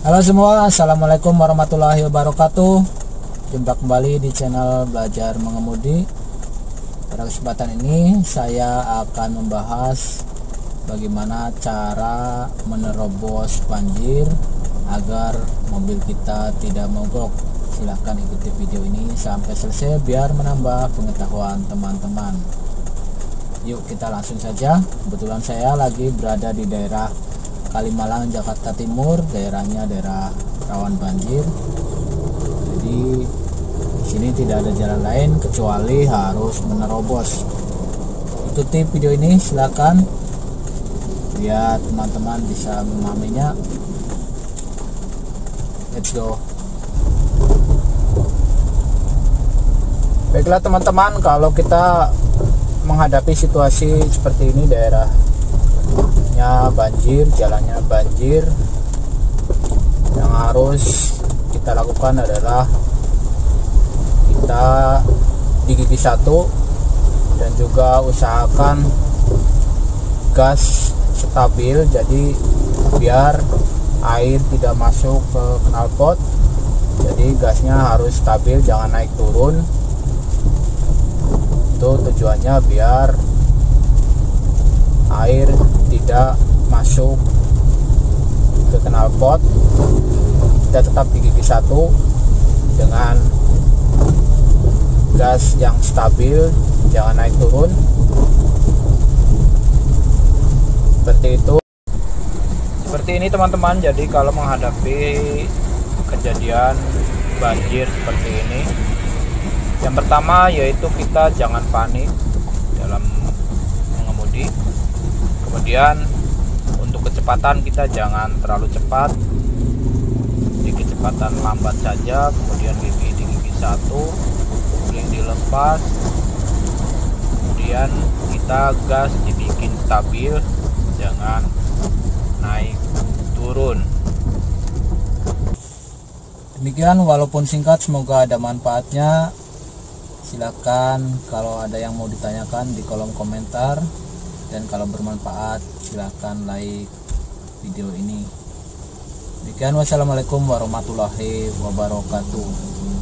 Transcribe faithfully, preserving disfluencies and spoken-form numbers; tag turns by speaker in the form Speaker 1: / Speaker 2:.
Speaker 1: Halo semua, assalamualaikum warahmatullahi wabarakatuh. Jumpa kembali di channel Belajar Mengemudi. Pada kesempatan ini saya akan membahas bagaimana cara menerobos banjir agar mobil kita tidak mogok. Silahkan ikuti video ini sampai selesai biar menambah pengetahuan teman-teman. Yuk kita langsung saja. Kebetulan saya lagi berada di daerah Kalimalang, Jakarta Timur. Daerahnya daerah rawan banjir. Jadi di sini tidak ada jalan lain kecuali harus menerobos. Ikuti video ini silakan biar teman-teman bisa memahaminya. Let's go. Baiklah teman-teman, kalau kita menghadapi situasi seperti ini, daerahnya banjir, jalannya banjir, yang harus kita lakukan adalah kita di gigi satu dan juga usahakan gas stabil, jadi biar air tidak masuk ke knalpot. Jadi gasnya harus stabil, jangan naik turun. Itu tujuannya biar air tidak masuk ke knalpot. Kita tetap di gigi satu dengan gas yang stabil, jangan naik turun. Seperti itu. Seperti ini teman-teman. Jadi kalau menghadapi kejadian banjir seperti ini, yang pertama yaitu kita jangan panik dalam mengemudi. Kemudian untuk kecepatan kita jangan terlalu cepat, di kecepatan lambat saja. Kemudian gigi di gigi satu, yang dilepas. Kemudian kita gas dibikin stabil, jangan naik turun. Demikian, walaupun singkat semoga ada manfaatnya. Silakan kalau ada yang mau ditanyakan di kolom komentar, dan kalau bermanfaat silakan like video ini. Demikian, wassalamualaikum warahmatullahi wabarakatuh.